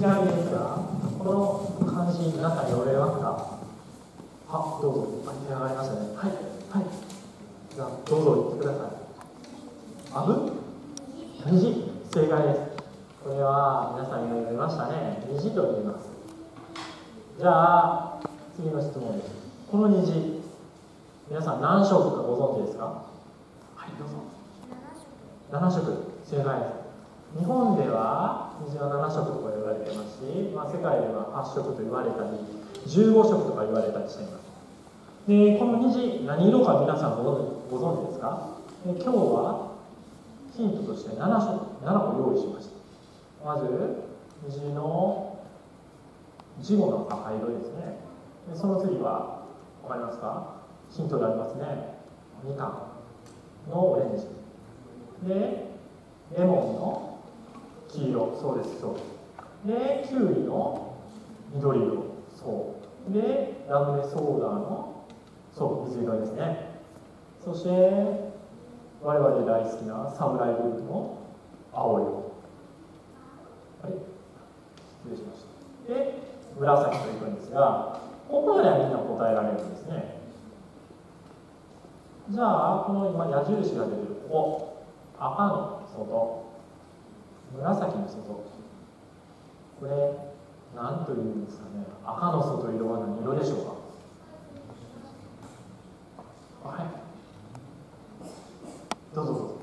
なみにですが、この漢字、皆さん読めますか？あ、どうぞ。手が上がりましたね。はい。はい。じゃあ、どうぞ言ってください。あぶ？虹。正解です。これは皆さん読めましたね。虹と言います。じゃあ、次の質問です。この虹、皆さん何色かご存知ですか？はい、どうぞ。7色。正解です。日本では虹は7色と言われていますし、世界では8色と言われたり、15色とか言われたりしています。で、この虹、何色か皆さんご存知ですか？今日はヒントとして7個用意しました。まず、虹の字語の赤色ですね。でその次は、わかりますか？ヒントでありますね。みかんのオレンジ。で、レモンの黄色。そうです、そうです。で、キュウリの緑色。そう。で、ラムネソーダの、そう、水色ですね。そして、我々大好きなサムライブルーの青色。あれ？失礼しました。で、紫といくんですが、ここまではみんな答えられるんですね。じゃあ、この今矢印が出てるここ、赤の外、紫の外、これ何というんですかね。赤の外色は何色でしょうか？はい、どうぞどうぞ。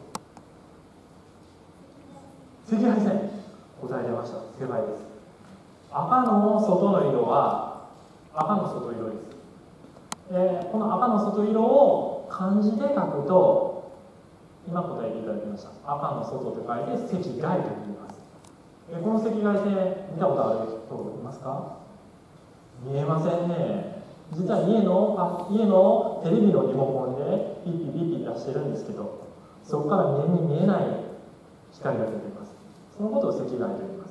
赤外線、答え出ました。正解です。赤の外の色は赤の外色です。で、この赤の外色を漢字で書くと、今答えていただきました。赤の外と書いて赤外と言います。で、この赤外線見たことある人いますか？見えませんね。実は家のテレビのリモコンでピッピッピッピッ出してるんですけど、そこから目に見えない光が出ています。そのことを赤外と言います。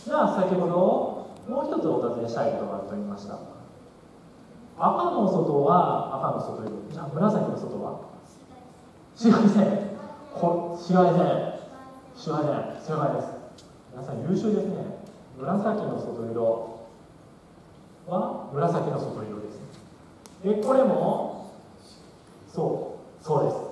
じゃあ先ほどもう一つお尋ねしたいことがあると言いました。赤の外は赤の外色。じゃあ紫の外は紫外線。紫外線。正解です。皆さん優秀ですね。紫の外色は紫の外色です。で、これもそうです。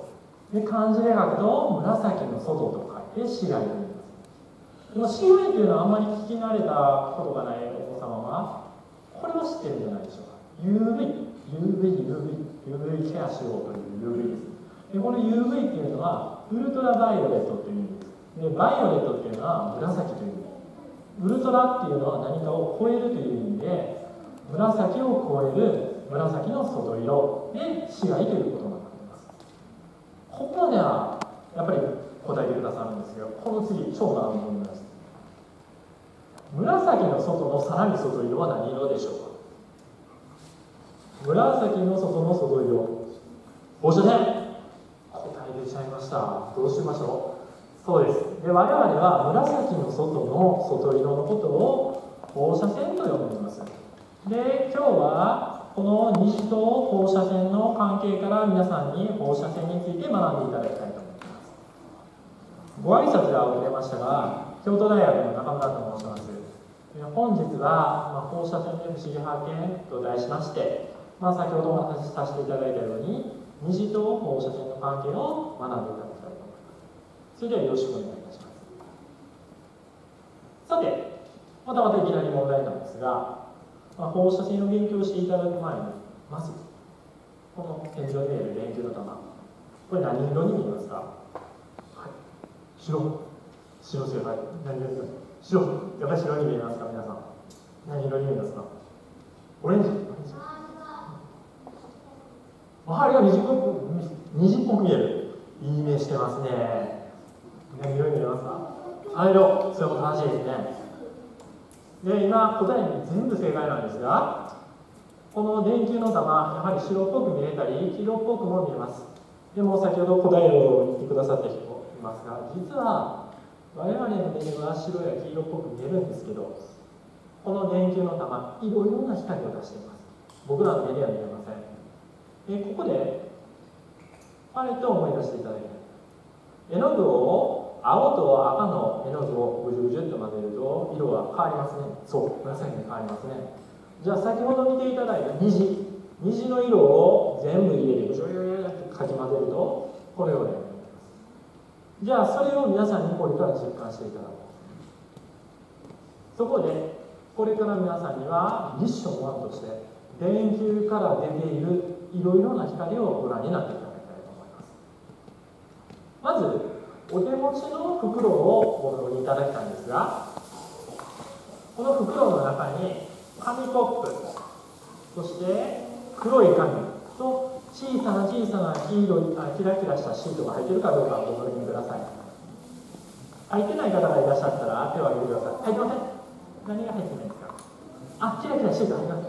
で、漢字で書くと紫の外と書いて紫外と言います。でも紫外というのはあんまり聞き慣れたことがないお子様はこれは知ってるんじゃないでしょうか。UV ケアしようという UV です。で、この UV っていうのはウルトラバイオレットという意味です。で、バイオレットっていうのは紫という意味。ウルトラっていうのは何かを超えるという意味で、紫を超える紫の外色で紫外ということになっています。ここまではやっぱり答えてくださるんですけど、この次超難問です。紫の外のさらに外色は何色でしょうか？紫の外の外色、放射線。答え出ちゃいました。どうしましょう？そうです。で、我々は紫の外の外色のことを放射線と呼んでいます。で、今日はこの虹と放射線の関係から皆さんに放射線について学んでいただきたいと思います。ご挨拶が遅れましたが、京都大学の中村と申します。本日は、放射線で不思議発見と題しまして、先ほどお話しさせていただいたように、虹と放射線の関係を学んでいただきたいと思います。それではよろしくお願いいたします。さて、またいきなり問題なんですが、放射線を勉強していただく前に、まず、この天井に見える電球の玉、これ何色に見えますか？はい、白正解。何色ですか？白。やっぱり白に見えますか？皆さん。何色に見えますか？オレンジ。あれが虹っぽく見える。いい目してますね。何色に見えますか？灰色。それも正しいですね。で、今答えに全部正解なんですが、この電球の玉、やはり白っぽく見えたり黄色っぽくも見えます。でも先ほど答えを言ってくださった人いますが、実は我々の目には白や黄色っぽく見えるんですけど、この電球の玉、いろいろな光を出しています。僕らの目には見えません。で、ここであれと思い出していただきたい。絵の具を青と赤の絵の具をぐじゅぐじゅっと混ぜると色が変わりますね。そう、紫に変わりますね。じゃあ先ほど見ていただいた虹の色を全部入れてぐじゅぐじゅってかき混ぜるとこのようになります。じゃあそれを皆さんにこれから実感していただこう。そこでこれから皆さんにはミッション1として電球から出ているいろいろな光をご覧になっていただきたいと思います。まずお手持ちの袋をご確認いただきたいんですが、この袋の中に紙コップ、そして黒い紙と小さな黄色いキラキラしたシートが入っているかどうかご確認ください。入ってない方がいらっしゃったら手を挙げてください。入ってません。何が入ってないですか？あ、キラキラシート入ってます。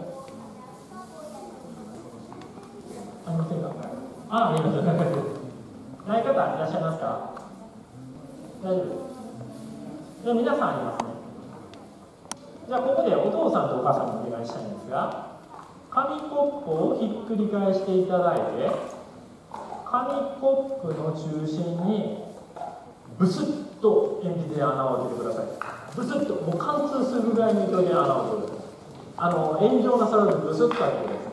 ありませんか？あ、あります。ない方いらっしゃいますか？大丈夫です。じゃあ皆さんありますね。じゃあここでお父さんとお母さんにお願いしたいんですが、紙コップをひっくり返していただいて、紙コップの中心にブスッと鉛筆で穴を開けてください。ブスッと、もう貫通するぐらいの勢いで穴を開けてください。炎上なさらずブスッと開けてくだ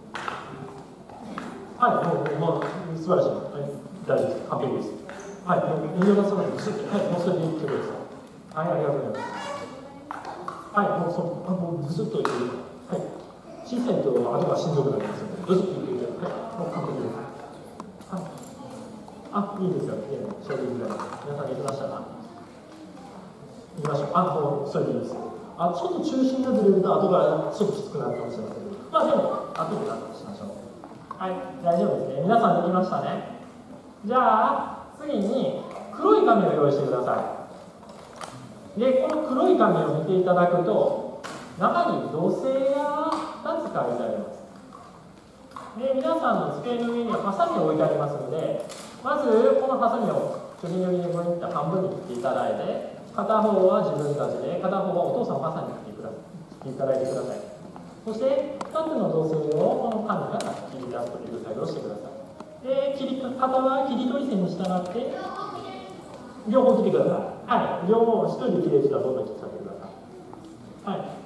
さい。はい、もう素晴らしい。はい、大丈夫です。完璧です。はい、もう炎上なさらずブスッと、はい、もうそれでいってください。はい、ありがとうございます。はい、もうブスッといってください。はい、小さいと後がしんどくなりますので、ブスッといってください。はい、もう完璧です。はい、あ、いいですよ。衝撃ぐらい。皆さんできましたか？いきましょう。あ、もうそれでいいです。あ、ちょっと中心がずれると後がちょっときつくなるかもしれませんけど、まあでも後で何とかしましょう。はい、大丈夫ですね。皆さんできましたね。じゃあ次に黒い紙を用意してください。で、この黒い紙を見ていただくと中に土星やが使われてあります。で、皆さんの机の上にはハサミを置いてありますので、まずこのハサミをちょぎちょぎにこういった半分に切っていただいて、片方は自分たちで、片方はお父さんお母さんに切っていただいてください。そして2つの土星をこの紙から切り出すという作業をしてください。で、型は切り取り線に従って両方切ってください。はい、両方1人で切れる人はどんどん切っちゃってください。はい。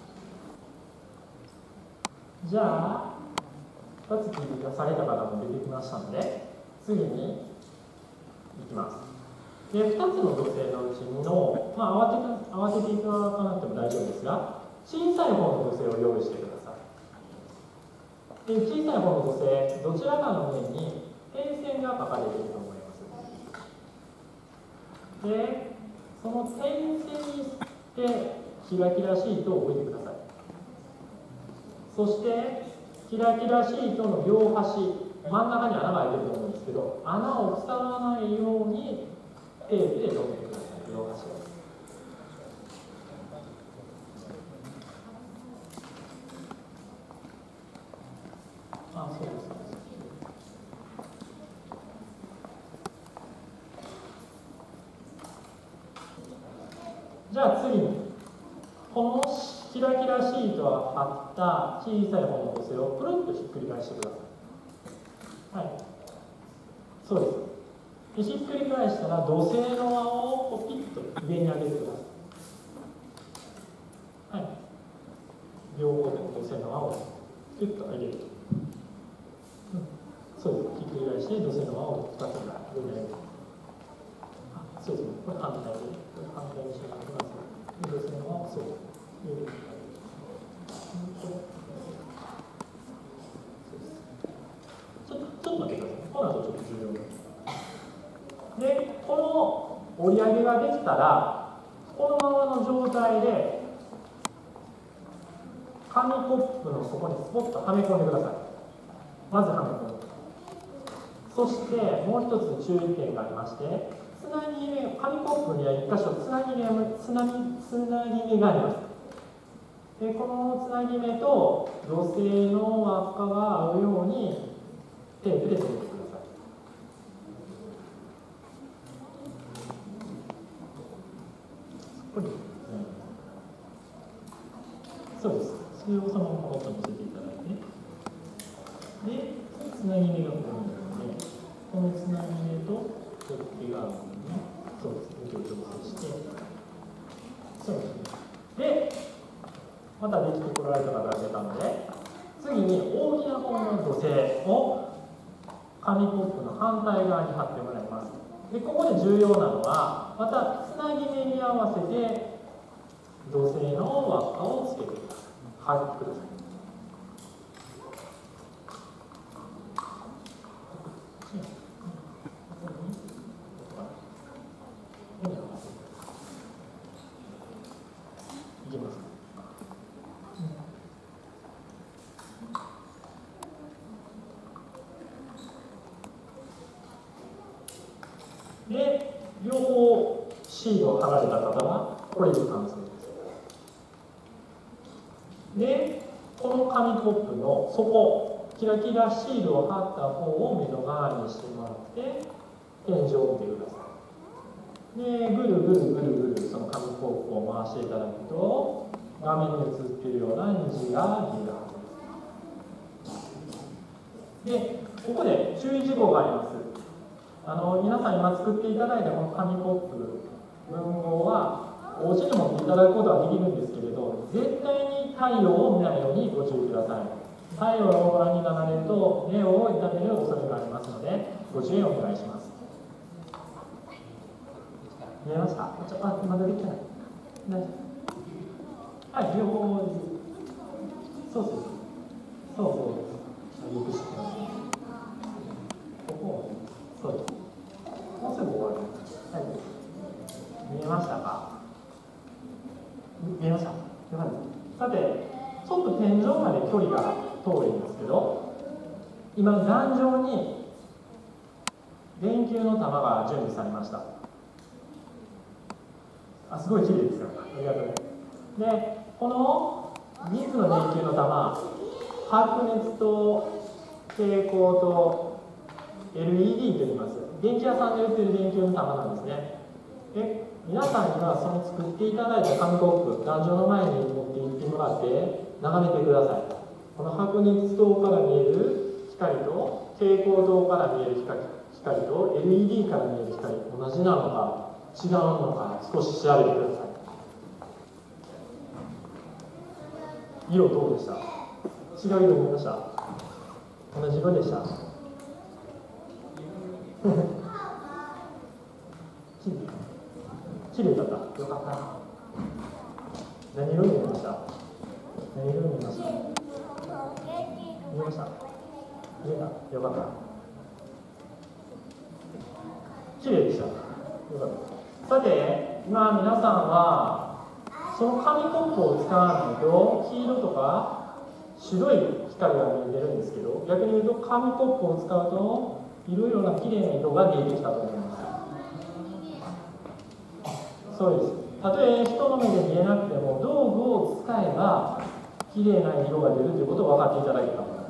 じゃあ2つ切り出された方も出てきましたので、次にいきます。で、2つの土星のうちの、慌てていただかなくても大丈夫ですが、小さい方の土星を用意してください。で、小さい方の土星、どちらかの上に点線が書かれていると思います。で、その点線にしてキラキラシートを置いてください。そしてキラキラシートの両端、真ん中に穴が開いてると思うんですけど、穴を塞がないようにテープで留めてください。両端を。あ、そうです。じゃあ次にこのキラキラシートが貼った小さい方の土星をくるっとひっくり返してください。はい、そうです。で、ひっくり返したら土星の輪をこうピッと上に上げてください。はい、両方で土星の輪をピッと上げる。そうです。ひっくり返して土星の輪を2つ上に上げる。あ、そうですね。これ反対にしながらください。土星の輪をそうです。上に上げる。ちょっと待ってください。この後ちょっと重要です。で、この折り上げができたら、このままの状態で紙コップの底にスポッとはめ込んでください。まずはめ込む。そしてもう一つ注意点がありまして、つなぎ目、紙コップには1箇所つなぎ目があります。で、このつなぎ目と土星の輪っかが合うようにテープで留めてください。そうです。それをそのまま乗せていただいて、で、つなぎ目がここにあるので、このつなぎ目と取っ手があるので、 そうですね、向きを調整して、そうですね。で、またできてこられた方が出たので、次に大きな方の土星を紙コップの反対側に貼ってもらいます。で、ここで重要なのは、またつなぎ目に合わせて土星の輪っかをつけてください。貼ってください。いきますか。で、両方シールを貼られた方はこれで完成です。で、この紙コップの底、キラキラシールを貼った方を目の側にしてもらって天井を見てください。で、ぐるぐるぐるぐるその紙コップを回していただくと画面に映っているような虹が見えるはずです。で、ここで注意事項があります。皆さん今作っていただいたこの紙コップ文豪はお家に持っていただくことはできるんですけれど、絶対に太陽を見ないようにご注意ください。太陽をご覧になられると目を痛める恐れがありますのでご注意お願いします。見えました？まだできてない。はい、両方そうそうそうよく知ってます。ここそうです。もうすぐ終わる。はい。見えましたか？見えました？よかった。さて、ちょっと天井まで距離が遠いんですけど、今壇上に電球の玉が準備されました。すごい綺麗ですよ。ありがとうございます。で、この3つの電球の玉、白熱と蛍光と LED と言います。電気屋さんで売っている電球の玉なんですね。で、皆さんにはその作っていただいた紙コップ、壇上の前に持って行ってもらって眺めてください。この白熱灯から見える光と蛍光灯から見える光と LED から見える光、同じなのか違うのか少し調べてください。色どうでした？違う色見ました？同じ色でした？綺麗だった。よかった。何色に見えました？何色に見えました？見えました？見えた？よかった。綺麗でした。よかった。さて、今皆さんはその紙コップを使わないと黄色とか白い光が見えてるんですけど、逆に言うと紙コップを使うといろいろな綺麗な色が見えてきたと思います。そうです。たとえ人の目で見えなくても道具を使えば綺麗な色が出るということを分かっていただけたと思います。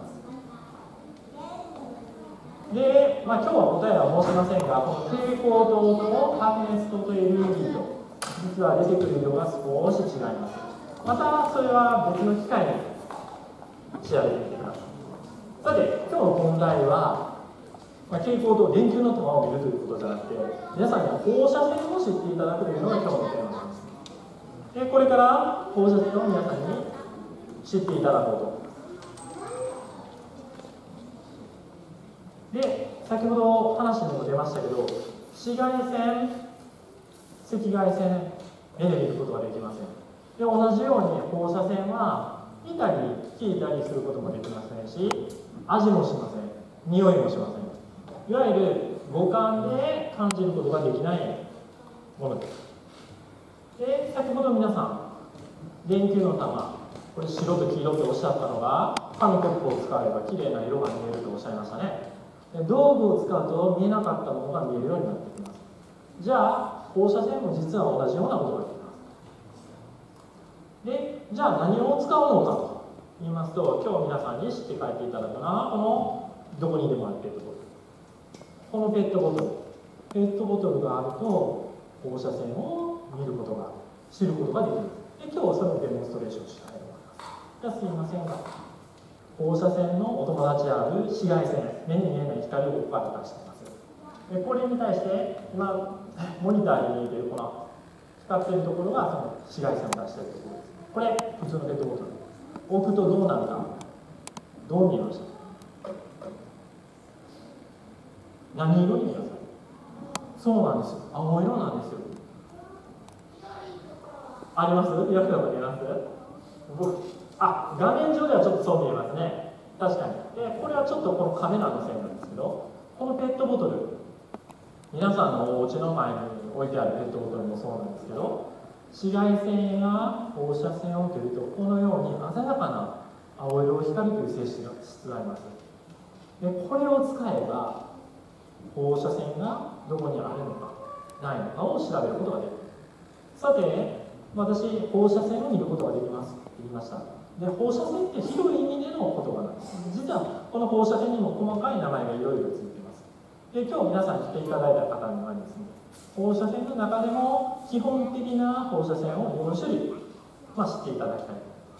で、今日は答えは申しませんが、この蛍光灯と白熱灯と LED と実は出てくる色が少し違います。またそれは別の機会に調べてみてください。さて、今日の本題は蛍光灯、電球の玉を見るということじゃなくて、皆さんには放射線を知っていただくというのが今日のテーマなんです。で、これから放射線を皆さんに知っていただこうと思います。で、先ほど話にも出ましたけど、紫外線、赤外線、目で見ることができません。で、同じように放射線は見たり聞いたりすることもできませんし、味もしません、匂いもしません。いわゆる五感で感じることができないものです。で、先ほど皆さん、電球の玉、これ白と黄色とおっしゃったのが、紙コップを使えばきれいな色が見えるとおっしゃいましたね。で、道具を使うと見えなかったものが見えるようになってきます。じゃあ、放射線も実は同じようなことができます。で、じゃあ何を使うのかと言いますと、今日皆さんに知って帰っていただくのは、このどこにでもあるペットボトル。このペットボトル。ペットボトルがあると、放射線を見ることが、知ることができる。で、今日はそのデモンストレーションをしたいと思います。じゃあすいませんが、放射線のお友達である紫外線、目に見えない光をここから出しています。 これに対して今モニターに見えているこの光っているところがその紫外線を出しているところです。これ普通のペットボトル置くとどうなるか、どう見えました？何色に見えますか？そうなんですよ、青色なんですよ。あります？よく見えます？画面上ではちょっとそう見えますね。確かに。でこれはちょっとこのカメラのせいなんですけど、このペットボトル、皆さんのお家の前に置いてあるペットボトルもそうなんですけど、紫外線や放射線を受けるとこのように鮮やかな青色を光るという性質があります。でこれを使えば放射線がどこにあるのかないのかを調べることができる。さて私、放射線を見ることができますって言いました。で放射線って広い意味での言葉なんです。実はこの放射線にも細かい名前がいろいろついています。で今日皆さんに来ていただいた方にはですね、放射線の中でも基本的な放射線を4種類、知っていただきたいと思います。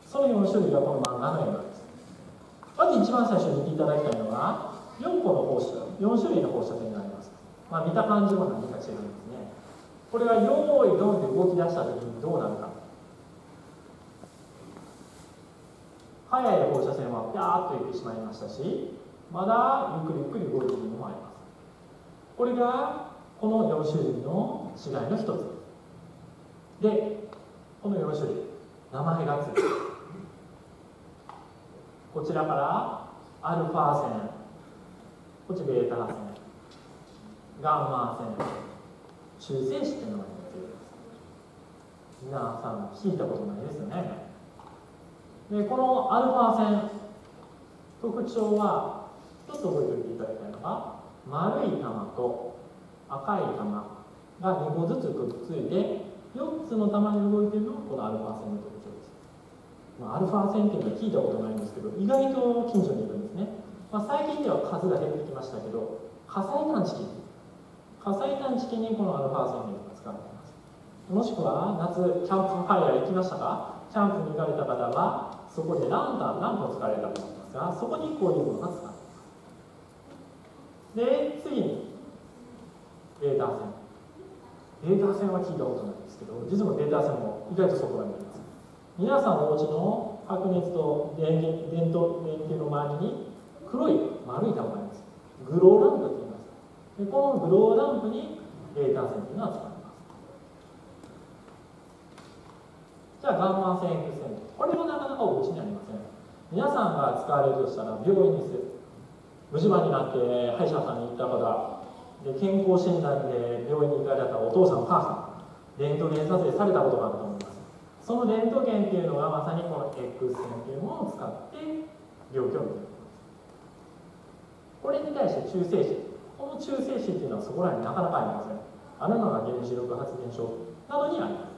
その4種類がこの漫画の絵なんです。まず一番最初に見ていただきたいのが4種類の放射線があります。見た感じも何か違うんですね。これが用意ドンで動き出した時にどうなるか。速い放射線はピャーッといってしまいましたし、まだゆっくりゆっくり動いているのもあります。これがこの4種類の違いの一つで、この4種類名前がついている。こちらからアルファ線、こっちベータ線、ガンマ線、中性子という名前がついています。皆さん聞いたことないですよね。でこのアルファ線、特徴はちょっと覚えておいていただきたいのが、丸い玉と赤い玉が2個ずつくっついて4つの玉に動いているのがこのアルファ線の特徴です。アルファ線っていうのは聞いたことないんですけど、意外と近所にいるんですね。最近では数が減ってきましたけど、火災探知機にこのアルファ線が使われています。もしくは夏キャンプファイヤー行きましたか？キャンプに行かれた方はそこでランプを使われたと思いますが、そこにこういうものが使われています。で次にデータ線は聞いたことないんですけど、実はデータ線も意外とそこが見えます。皆さんのお家の白熱と電球の周りに黒い丸い玉があります。グローランプと言います。でこのグローランプにデータ線というのは使われます。じゃあガンマ線、X 線、これはなかなかお家にありません。皆さんが使われるとしたら病院です。無襦袢になって歯医者さんに行った方で、健康診断で病院に行かれたお父さんお母さん、レントゲン撮影されたことがあると思います。そのレントゲンっていうのがまさにこの X 線っていうものを使って病気を見ています。これに対して中性子、この中性子っていうのはそこらになかなかありません。あるのが原子力発電所などにあります。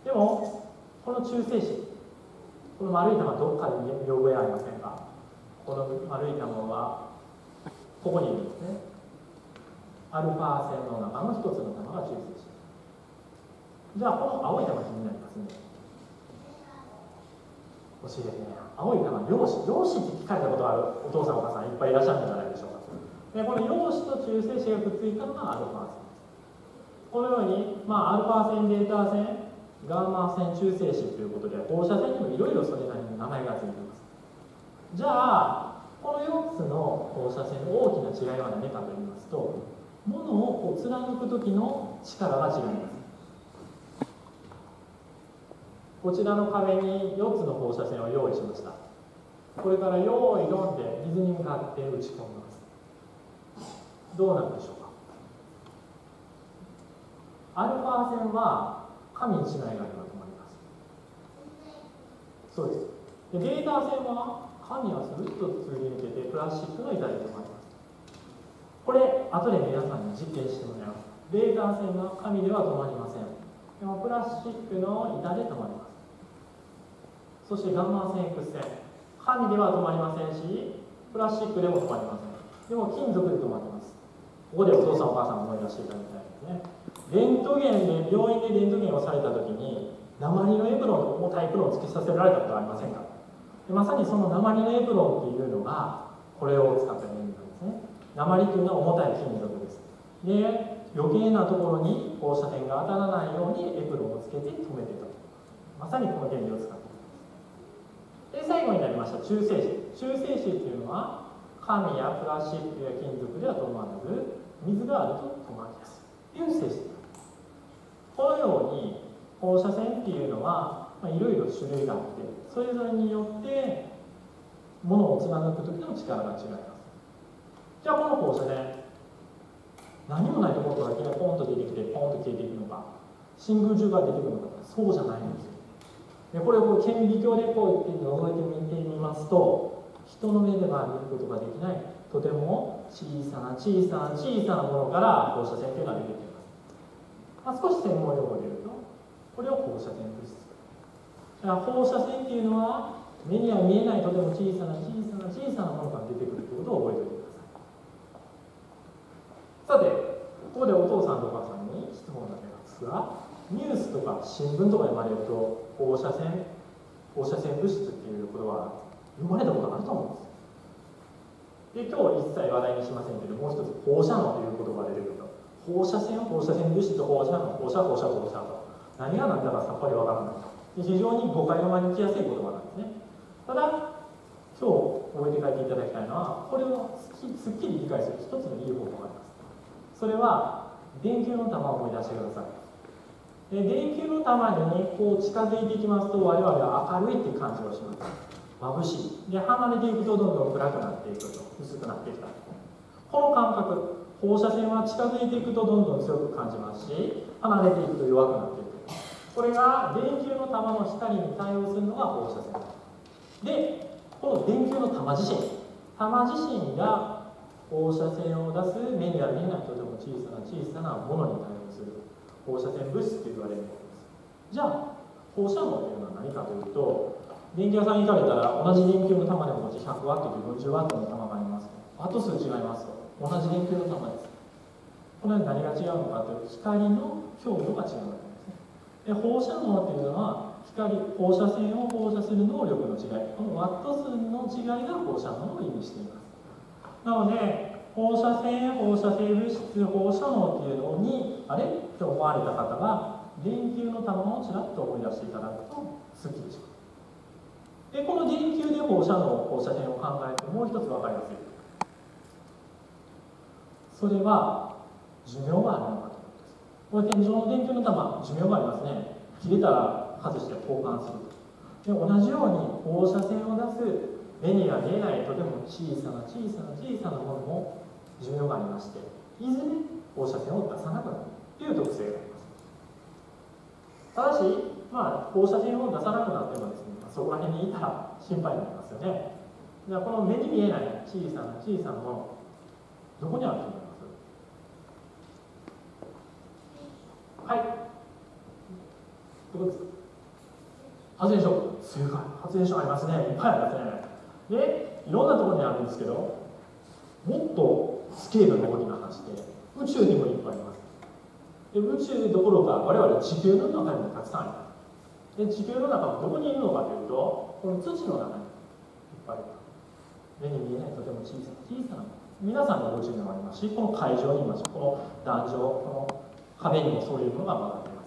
でもこの中性子、この丸い玉どっかに見覚えありませんか？この丸い玉はここにいるんですね。アルファ線の中の一つの玉が中性子。じゃあこの青い玉気になりますね。教えてね。青い玉、陽子って聞かれたことがあるお父さんお母さんいっぱいいらっしゃるんじゃないでしょうか。でこの陽子と中性子がくっついたのがアルファ線。このように、アルファ線、データ線、ガンマ線、中性子ということで、放射線にもいろいろそれなりに名前がついています。じゃあこの4つの放射線の大きな違いは何かと言いますと、物を貫く時の力が違います。こちらの壁に4つの放射線を用意しました。これから用意ドンでリズに向かって打ち込みます。どうなるでしょうか。アルファ線は紙1枚があれば止まります。そうです。でベータ線は紙はスルッと通り抜けてプラスチックの板で止まります。これ後で皆さんに実験してもらいます。ベータ線は紙では止まりません。でもプラスチックの板で止まります。そしてガンマ線、X 線、紙では止まりませんし、プラスチックでも止まりません。でも金属で止まります。ここでお父さんお母さん思い出していただきたいですね。レントゲンで病院でレントゲンをされた時に鉛のエプロンと重たいエプロンをつけさせられたことはありませんか？でまさにその鉛のエプロンっていうのがこれを使った原理なんですね。 鉛というのは重たい金属です。で、余計なところに放射線が当たらないようにエプロンをつけて止めてたと。まさにこの原理を使っています。で、最後になりました中性子。中性子というのは紙やプラスチックや金属では止まらず、水があると止まりやすいという性質。このように放射線っていうのはいろいろ種類があって、それぞれによって物を貫く時の力が違います。じゃあこの放射線、何もないところからいきなりポンと出てきてポンと消えていくのか、真空中が出てくるのか、そうじゃないんですよ。でこれを顕微鏡でこういって覗いてみてみますと、人の目では見ることができないとても小さな小さな小さなものから放射線というのは出てきます。少し専門用語で言うと、これを放射線物質。だから放射線っていうのは目には見えないとても小さな小さな小さなものから出てくるということを覚えておいてください。さて、ここでお父さんとお母さんに質問が出ますが、ニュースとか新聞とか読まれると放射線物質っていうことは読まれたことがあると思うんです。で、今日一切話題にしませんけど、もう一つ放射能という言葉が出てくると、放射線物質、放射能、放射と何が何だかさっぱりわからないと、非常に誤解が招きやすい言葉なんですね。ただ今日覚えて帰っていただきたいのは、これをすっきり理解する一つのいい方法があります。それは電球の玉を思い出してください。で、電球の玉にこう近づいていきますと、我々は明るいっていう感じをします。眩しい。で、離れていくとどんどん暗くなっていくと、薄くなっていくと。この感覚、放射線は近づいていくとどんどん強く感じますし、離れていくと弱くなっていく。これが電球の玉の光に対応するのが放射線で、この電球の玉自身が放射線を出す目には見えないとても小さなものに対応する放射線物質と言われるものです。じゃあ放射能というのは何かというと、電気屋さんに行かれたら同じ電球の玉でも100ワットと40ワットの玉があります。ワット数違いますと同じ電球の玉です。このように何が違うのかというと、光の強度が違うわけですね。で、放射能というのは放射線を放射する能力の違い、このワット数の違いが放射能を意味しています。なので放射線、放射性物質、放射能というのにあれと思われた方は、電球の玉をちらっと思い出していただくとすっきりします。で、この電球で放射能、放射線を考えるともう一つ分かりやすい。それは寿命があるのかということです。これ天井の電球の玉、寿命がありますね。切れたら外して交換する。で、同じように放射線を出す目には見えないとても小さなものも寿命がありまして、いずれ放射線を出さなくなるという特性があります。ただし、放射線を出さなくなってもですね、そこら辺にいたら心配になりますよね。じゃあこの目に見えない小さなもの、どこにあると思います？はい。どこですか？発電所。正解。発電所ありますね。いっぱいありますね。で、いろんなところにあるんですけど、もっとスケールの大きな話で、宇宙にもいっぱいあります。で、宇宙どころか我々地球の中にもたくさんあります。で、地球の中のどこにいるのかというと、この土の中にいっぱいあります。目に見えないとても小さなもの。皆さんのお家にもありますし、この会場にもあります。この壇上、この壁にもそういうものが曲がっています。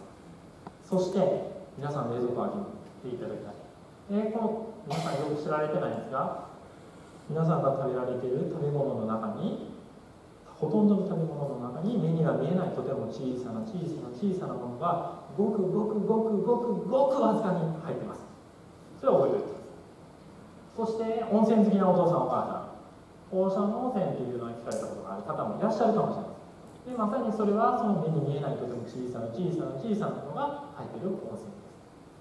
そして皆さん冷蔵庫を開けていただきたい。この皆さんよく知られてないんですが、皆さんが食べられている食べ物の中に、ほとんどの食べ物の中に目には見えないとても小さなものがごくわずかに入っています。それは覚えておいてください。そして温泉好きなお父さんお母さん、放射能温泉というのに聞かれたことがある方もいらっしゃるかもしれません。で、まさにそれはその目に見えないとても小さなものが入っている温泉です。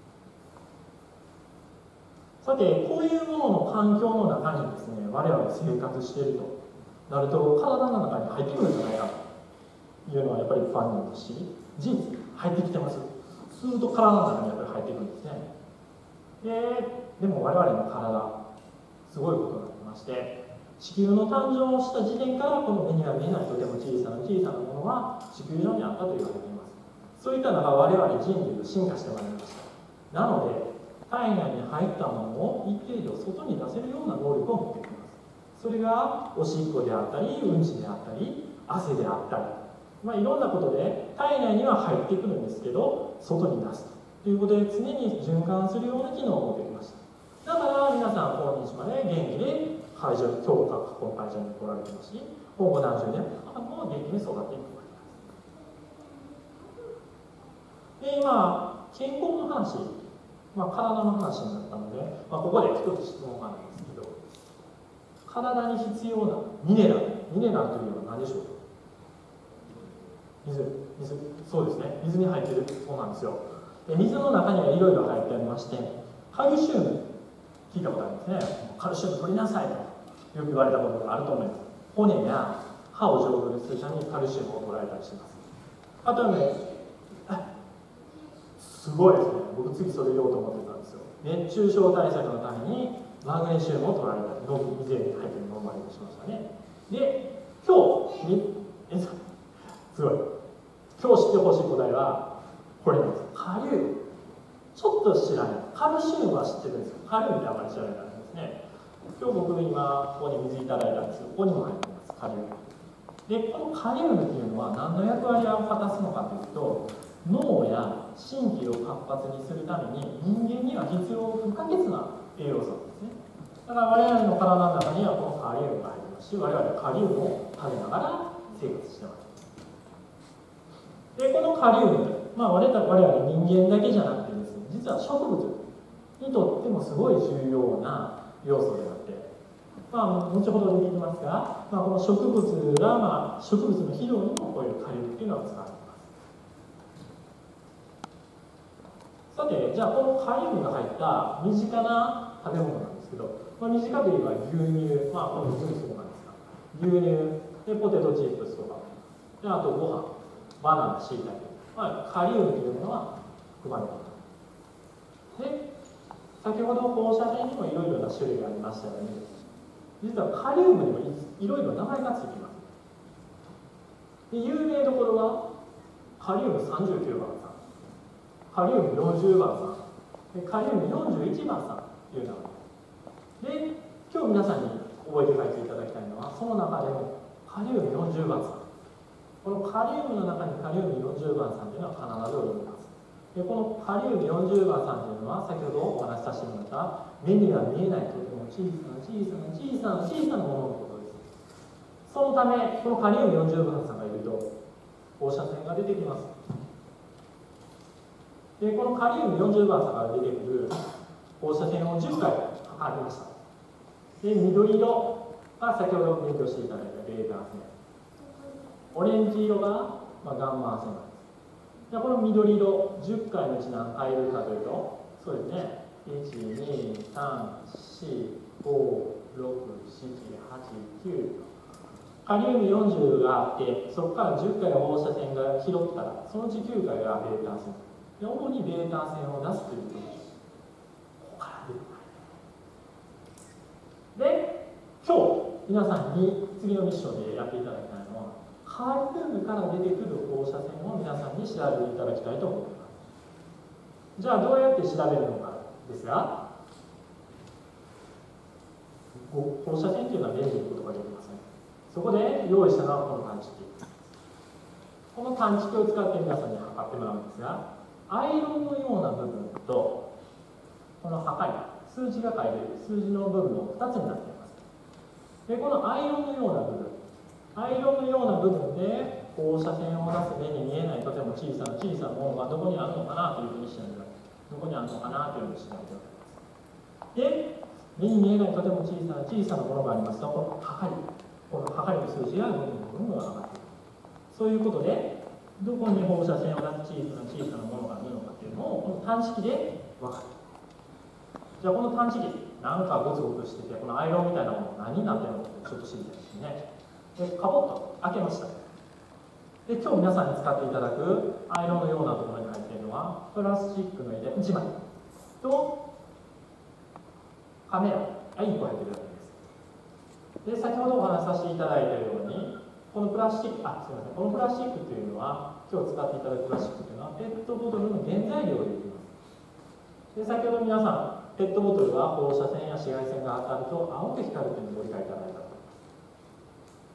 さて、こういうものの環境の中にですね、我々生活しているとなると、体の中に入ってくるんじゃないかというのはやっぱり不安になりますし、事実入ってきてます。すると体の中にやっぱり入ってくるんですね。でも我々の体、すごいことになってまして、地球の誕生をした時点からこの目には見えないとても小さなものは地球上にあったと言われています。そういった中、我々人類が進化してまいりました。なので体内に入ったものを一定量外に出せるような能力を持っています。 それがおしっこであったりうんちであったり汗であったり、いろんなことで体内には入ってくるんですけど外に出すということで常に循環するような機能を持ってきました。だから皆さん今日まで元気で会場に今日かこの会場に来られてますし、今後何十年も元気に育っていくわけです。で今健康の話、体の話になったので、ここで一つ質問があるんですけど、体に必要なミネラルというのは何でしょうか。水、そうですね、水に入っているそうなんですよ。で水の中にはいろいろ入ってありまして、カルシウム聞いたことありますね。カルシウム取りなさいとよく言われたことがあると思います。骨や歯を丈夫にするためにカルシウムを取られたりします。あとはね、すごいですね、僕次それ言おうと思ってたんですよ。熱中症対策のためにマグネシウムを取られたり、水に入っているのをまりしましたね。で、今日すごい、今日知ってほしい答えはこれなんです。カリウム、ちょっと知らない。カルシウムは知ってるんですよ。カリウムってあまり知らないからですね。今日僕今ここに水いただいたんですけど、ここにも入ってます、カリウム。で、このカリウムっていうのは何の役割を果たすのかというと、脳や神経を活発にするために人間には必要不可欠な栄養素なんですね。だから我々の体の中にはこのカリウムが入りますし、我々はカリウムを食べながら生活してます。で、このカリウム、我々人間だけじゃなくてですね、実は植物にとってもすごい重要な要素であって、後ほど出てきますが、この植物が、植物の肥料にもこういうカリウムっていうのは使われています。さて、じゃあこのカリウムが入った身近な食べ物なんですけど、身近といえば牛乳、この水にそうなんですが、牛乳でポテトチップスとか、であとご飯、バナナ、シイタケ、カリウムというものは含まれています。で、先ほど放射線にもいろいろな種類がありましたよね。実はカリウムにもいろいろ名前がついています。で、有名どころはカリウム39番さん、カリウム40番さん、でカリウム41番さんという名前で、今日皆さんに覚えて帰っていただきたいのは、その中でもカリウム40番さん、このカリウムの中にカリウム40番さんというのは必ずおります。で、このカリウム40番さんというのは、先ほどお話しさせてもらった目には見えないとても小さなもののことです。そのため、このカリウム40番さんがいると放射線が出てきます。で、このカリウム40番さんが出てくる放射線を10回測りました。で、緑色が先ほど勉強していただいたベータ線、オレンジ色が、ガンマ線なんです。じゃあこの緑色10回のうち何回いるかというと、そうですね、1、2、3、4、5、6、7、8、9、カリウム40があって、そこから10回放射線が拾ったら、そのうち9回がベータ線で、主にベータ線を出すということです。ここから出てくる。で、今日皆さんに次のミッションでやっていただきたいのは、カリウムから出てくる放射線を皆さんに調べていただきたいと思います。じゃあどうやって調べるのかですが、放射線というのは目に見ることができません。そこで用意したのはこの探知機。この探知機を使って皆さんに測ってもらうんですが、アイロンのような部分とこの測り、数字が書いている数字の部分の2つになっています。で、このアイロンのような部分、アイロンのような部分で放射線を出す目に見えないとても小さなものがどこにあるのかなというふうに調べます。どこにあるのかなというふうに調べております。で、目に見えないとても小さなものがありますと、この測りの数字がどんどん上がっていく。そういうことで、どこに放射線を出す小さなものがあるのかというのを、この探知機で分かる。じゃあこの探知機、なんかゴツゴツしてて、このアイロンみたいなもの何になってるのかちょっと知りたいですね。で、カボッと開けました。で、今日皆さんに使っていただくアイロンのようなところに入っているのは、プラスチックの板1枚とカメラが1個入っているわけです。で、先ほどお話しさせていただいたように、このプラスチック、すみません、このプラスチックというのは、今日使っていただくプラスチックというのは、ペットボトルの原材料でできます。で、先ほど皆さん、ペットボトルは放射線や紫外線が当たると青く光るというのをご理解いただいたと。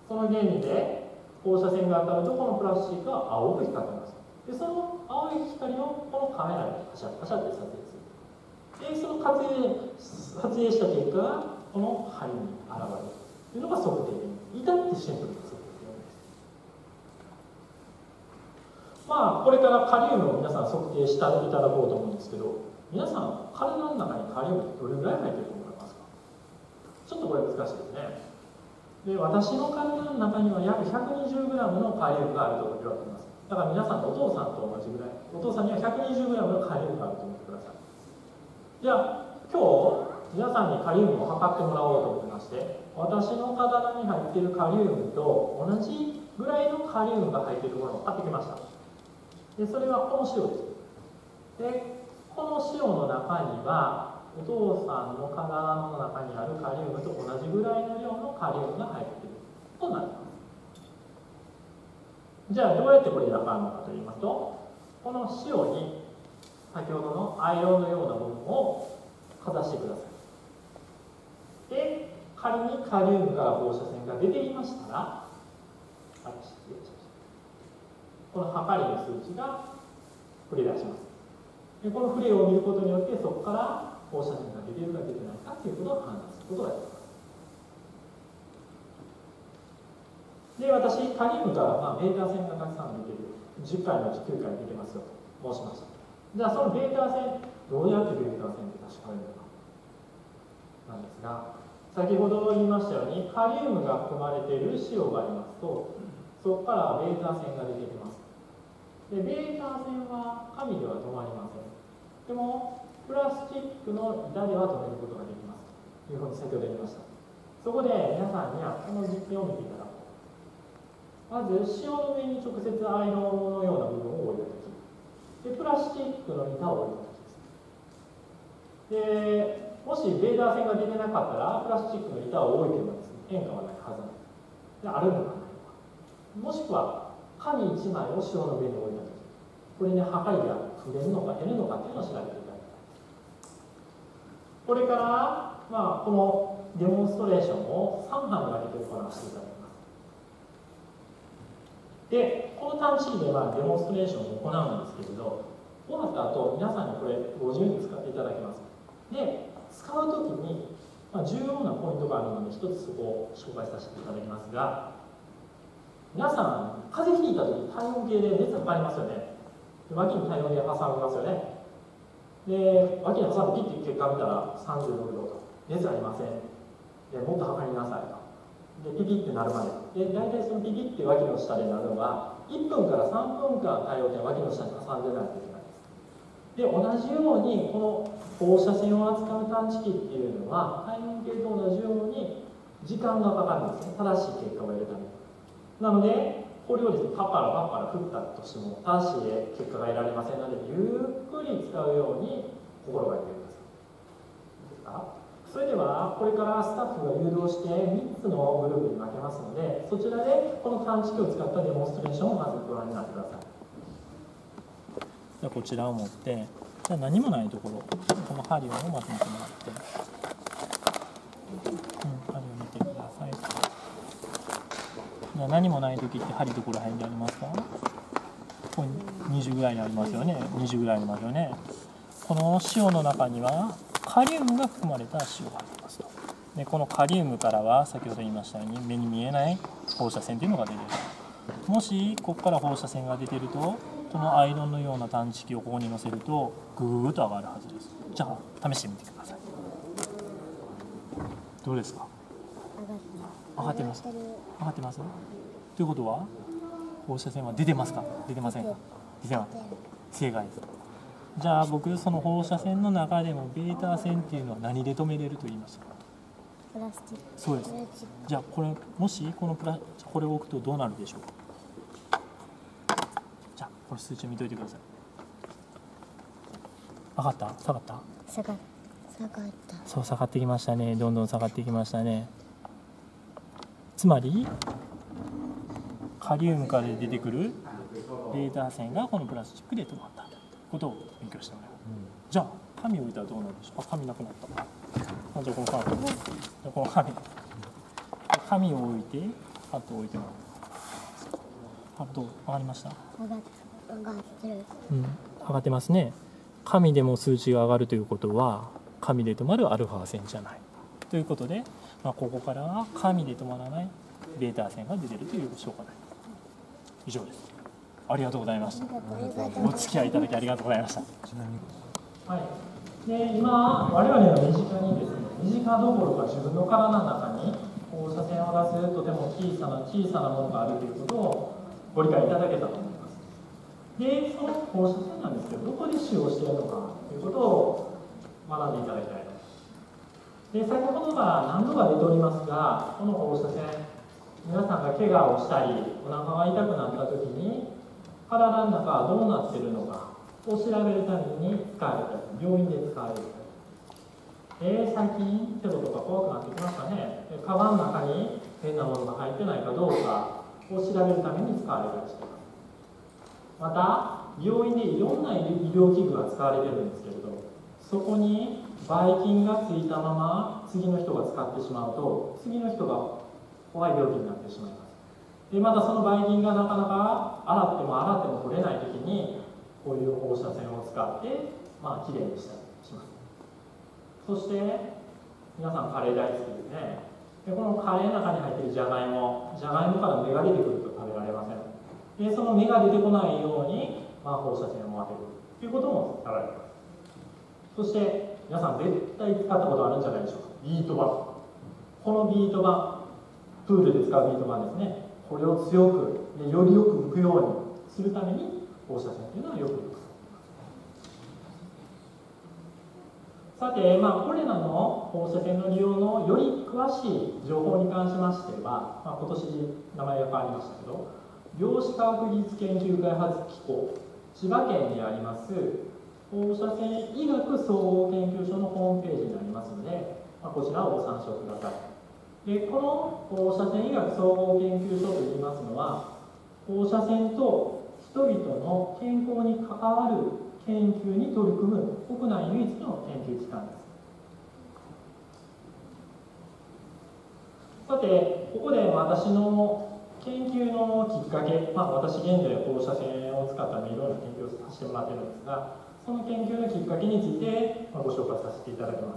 その原理で放射線が当たるとこのプラスチックは青く光ってます。でその青い光をこのカメラにパシャパシャって撮影する。でその撮影した結果がこの針に現れるというのが測定原理。至ってシンプルな測定原理です。まあこれからカリウムを皆さん測定していただこうと思うんですけど、皆さん体の中にカリウムってどれぐらい入ってると思いますか？ちょっとこれ難しいですね。で私の体の中には約 120g のカリウムがあると言われています。だから皆さんのお父さんと同じぐらい、お父さんには 120g のカリウムがあると思ってください。じゃあ今日皆さんにカリウムを測ってもらおうと思いまして、私の体に入っているカリウムと同じぐらいのカリウムが入っているものを買ってきました。でそれはこの塩です。でこの塩の中にはお父さんの体の中にあるカリウムと同じぐらいの量のカリウムが入っているとなります。じゃあどうやってこれが分かるのかといいますと、この塩に先ほどのアイロンのような部分をかざしてください。で仮にカリウムから放射線が出ていましたら、この測りの数値が振り出します。でこのフレを見ることによってそこから放射線が出ているか出てないかということを判断することができます。で私カリウムからベータ線がたくさん出ている、10回のうち9回出てますよと申しました。じゃあそのベータ線どうやってベータ線って確かめるのかなんですが、先ほど言いましたようにカリウムが含まれている塩がありますと、そこからベータ線が出てきます。でベータ線は紙では止まりません。でもプラスチックの板では止めることができますというふうに先ほど言いました。そこで皆さんにはこの実験を見ていただこう。まず塩の上に直接アイロンのような部分を置いたとき、でプラスチックの板を置いたときです。でもしベータ線が出てなかったらプラスチックの板を置いてもですね、変化はないはずなんです。であるのかないのか、もしくは紙1枚を塩の上に置いたとき、これに測りが増えるのか減るのかっていうのを調べていただきたい。これから、このデモンストレーションを3班に分けて行わせていただきます。でこの探知機でデモンストレーションを行うんですけれど、終わった後皆さんにこれご自由に使っていただきます。で使うときに、重要なポイントがあるので一つそこを紹介させていただきますが、皆さん風邪ひいたとき体温計で熱測りますよね。脇に体温計挟みますよね。で脇に挟んでピッて結果見たら36度と、熱ありません。でもっと測りなさいと。でピピってなるまで。で大体そのピピって脇の下でなるのが1分から3分間体温計脇の下に挟んでないといけないです。で同じようにこの放射線を扱う探知機っていうのは体温計と同じように時間がかかるんですね、正しい結果を得るために。なのでこれをですね、パッパラ振ったとしても正しい結果が得られませんので、ゆっくり使うように心がけてください。それではこれからスタッフが誘導して3つのグループに分けますので、そちらでこの探知機を使ったデモンストレーションをまずご覧になってください。じゃあこちらを持って、じゃあ何もないところ、この針をまず見てもらって、針を見てください。じゃあ何もない時って針どこら辺にありますか？ここに20ぐらいにありますよね。20ぐらいありますよね。この塩の中にはカリウムが含まれた塩がありますと。でこのカリウムからは先ほど言いましたように目に見えない放射線というのが出ている。もしここから放射線が出ていると、このアイロンのような探知機をここに乗せるとグググと上がるはずです。じゃあ試してみてください。どうですか？上がってます。上がってます。ということは放射線は出てますか？出てませんか？出てます。正解です。じゃあ僕その放射線の中でもベータ線っていうのは何で止めれると言いましたか？ プラスチック。 そうです。じゃあこれもしこれを置くとどうなるでしょうか？じゃあこれ数値を見といてください。上がった？下がった？ 下がった。 そう、下がってきましたね。どんどん下がってきましたね。つまりカリウムから出てくるベータ線がこのプラスチックで止まったということを勉強してもらいます。じゃあ紙を置いたらどうなるでしょう？紙なくなった。じゃあこの紙を置いて、 ハットを置いてもらう。ハット上がりました。 上がってる。 上がってますね。神でも数値が上がるということは神で止まるアルファ線じゃないということで、ここからは神で止まらないベータ線が出てるという証拠になります。以上です。ありがとうございました。お付き合いいただきありがとうございました。はい、で今我々の身近にですね、身近どころか自分の体の中に放射線を出すとても小さなものがあるということをご理解いただけたと思います。でその放射線なんですけど、どこで使用しているのかということを学んでいただきたいと思います。で先ほどから何度か出ておりますが、この放射線、皆さんが怪我をしたりお腹が痛くなった時に体の中はどうなっているのかを調べるために使われたり、病院で使われる。最近テロとか怖くなってきましたね。カバンの中に変なものが入ってないかどうかを調べるために使われたりしています。また病院でいろんな医療器具が使われているんですけれど、そこにばい菌がついたまま次の人が使ってしまうと、次の人が怖い病気になってしまいます。でまたそのばい菌がなかなか洗っても取れない時にこういう放射線を使ってきれいにしたりします。そして皆さんカレー大好きですね。でこのカレーの中に入っているじゃがいもから芽が出てくると食べられません。でその芽が出てこないように、放射線を当てるということもされます。そして皆さん絶対使ったことあるんじゃないでしょうか、ビート板。このビート板、プールで使うビート板ですね。これを強くでよりよく向くようにするために放射線というのはよく使われます。さて、これらの放射線の利用のより詳しい情報に関しましては、今年名前が変わりましたけど、量子科学技術研究開発機構千葉県にあります放射線医学総合研究所のホームページになりますので、こちらをご参照ください。でこの放射線医学総合研究所といいますのは、放射線と人々の健康に関わる研究に取り組む国内唯一の研究機関です。さて、ここで私の研究のきっかけ、私現在放射線を使ったいろんな研究をさせてもらっているんですが、その研究のきっかけについてご紹介させていただきます。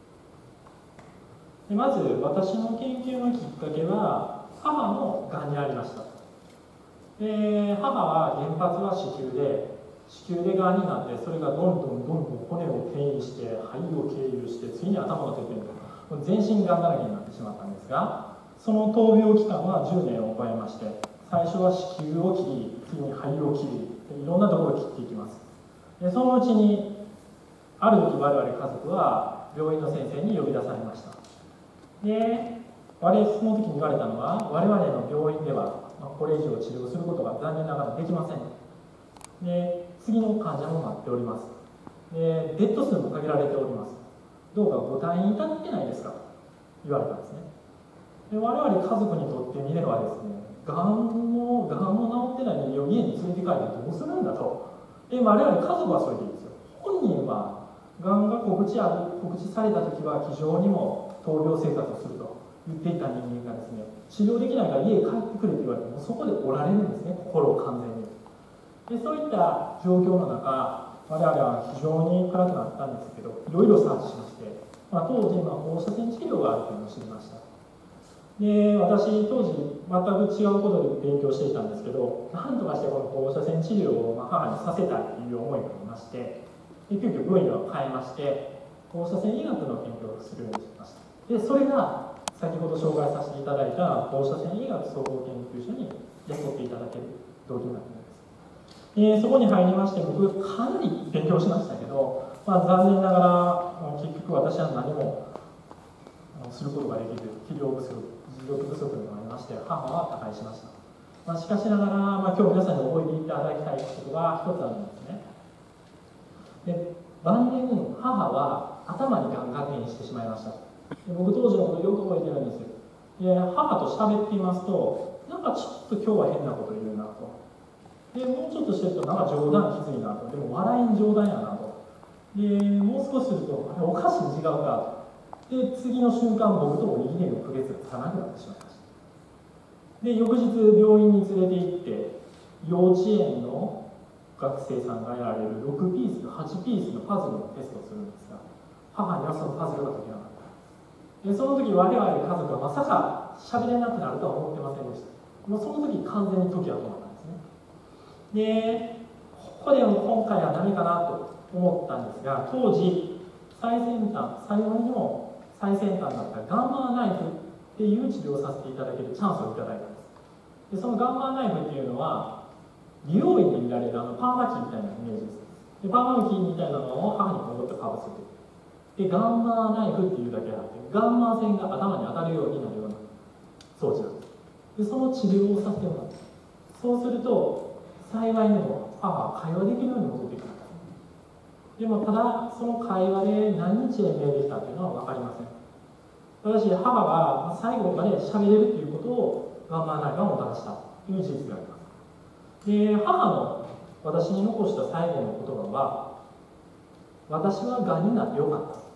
でまず私の研究のきっかけは母のがんにありました。で母は原発は子宮でがんになって、それがどんどん骨を転移して肺を経由して、ついに頭がてっぺんと全身がんだらけになってしまったんですが、その闘病期間は10年を超えまして、最初は子宮を切り、次に肺を切り、いろんなところを切っていきます。でそのうちにある時我々家族は病院の先生に呼び出されました。でその時に言われたのは、我々の病院ではこれ以上治療することが残念ながらできません。で次の患者も待っております。でベッド数も限られております。どうかご退院いただけないですかと言われたんですね。で我々家族にとってみればですね、がんも治ってないのに家に連れて帰ってどうするんだと。で我々家族はそれでいいですよ。本人はがんが告知された時は非常にも闘病生活をすると言っていた人間がですね、治療できないから家へ帰ってくれと言われてもそこでおられるんですね、心を完全に。でそういった状況の中、我々は非常に暗くなったんですけど、いろいろサーチしまして、当時放射線治療があるというのを知りました。で私当時全く違うことで勉強していたんですけど、なんとかしてこの放射線治療を母にさせたいという思いがありまして、で急遽分野を変えまして放射線医学の研究をするようにしました。でそれが先ほど紹介させていただいた放射線医学総合研究所に雇っていただける動機になっています。そこに入りまして、僕かなり勉強しましたけど、残念ながら結局私は何もすることができず、持続不足になりまして、母は他界しました。しかしながら、今日皆さんに覚えていただきたいことが一つあるんですね。で晩年母は頭にがんが転移してしまいました。で僕当時のことよく覚えてるんですよ。で母と喋っていますと、なんかちょっと今日は変なこと言うなと。でもうちょっとしてるとなんか冗談きついなと。でも笑いに冗談やなと。でもう少しするとあれおかしい違うかと。で次の瞬間僕とおにぎりの区別がつかなくなってしまいました。 で翌日病院に連れて行って幼稚園の学生さんがやられる6ピース8ピースのパズルのテストをするんですが、母にはそのパズルが解けなかった。でその時我々家族はまさか喋れなくなるとは思ってませんでした。もうその時完全に時が止まったんですね。でここでも今回はダメかなと思ったんですが、当時最先端、最後にも最先端だったガンマーナイフっていう治療をさせていただけるチャンスをいただいたんです。でそのガンマーナイフっていうのは美容院で見られるパーマ機みたいなイメージです。でパーマ機みたいなのを母に戻ってかぶせて、でガンマーナイフっていうだけあって、ガンマー線が頭に当たるようになるような装置なんです。でその治療をさせてもらった。そうすると幸いにも母は会話できるように戻ってきたんです。でもただその会話で何日延命できたというのは分かりません。私、母が最後まで喋れるということをガンマーナイフがもたらしたという事実があります。で母の私に残した最後の言葉は、私はがんになってよかった、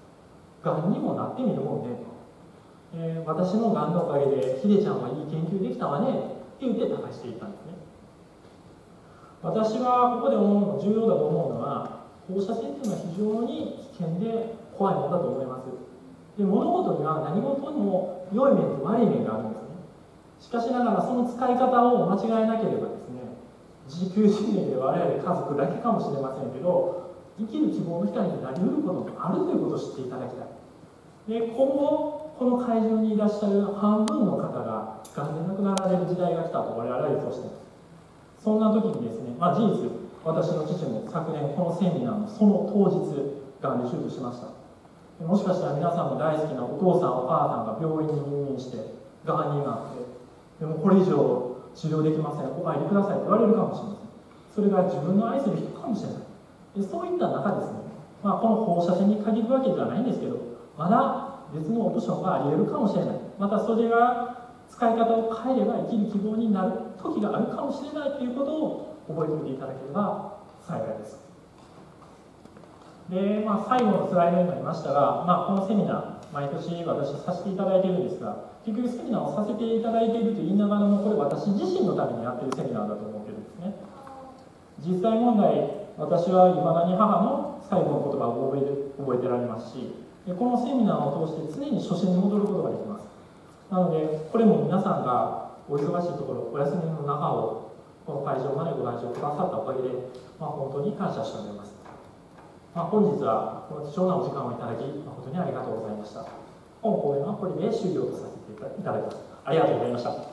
がんにもなってみるもんねと、私のがんのおかげでひでちゃんはいい研究できたわねって言って他界していったんですね。私はここで思うの、重要だと思うのは、放射線というのは非常に危険で怖いものだと思います。で物事には何事にも良い面と悪い面があるんですね。しかしながらその使い方を間違えなければですね、地球人類で我々家族だけかもしれませんけど、生きる希望の光になりうることもあるということを知っていただきたい。で今後この会場にいらっしゃる半分の方ががんで亡くなられる時代が来たと我々は予想しています。そんな時にですね、事実私の父も昨年このセミナーのその当日がんで手術しました。もしかしたら皆さんも大好きなお父さんお母さんが病院に入院してがんになって、でもこれ以上治療できません、お帰りくださいと言われるかもしれません。それが自分の愛する人かもしれない。でそういった中ですね、この放射線に限るわけではないんですけど、まだ別のオプションがあり得るかもしれない。またそれが使い方を変えれば生きる希望になる時があるかもしれないということを覚えておいていただければ幸いです。で、最後のスライドになりましたが、このセミナー毎年私させていただいているんですが、結局セミナーをさせていただいていると言いながらも、これ私自身のためにやっているセミナーだと思っているんですね。実際問題、私は未だに母の最後の言葉を覚えてられますし、このセミナーを通して常に初心に戻ることができます。なのでこれも皆さんがお忙しいところ、お休みの中をこの会場までご来場くださったおかげで、本当に感謝しております。本日はこの貴重なお時間をいただき誠にありがとうございました。本講演はこれで終了とさせていただきます。ありがとうございました。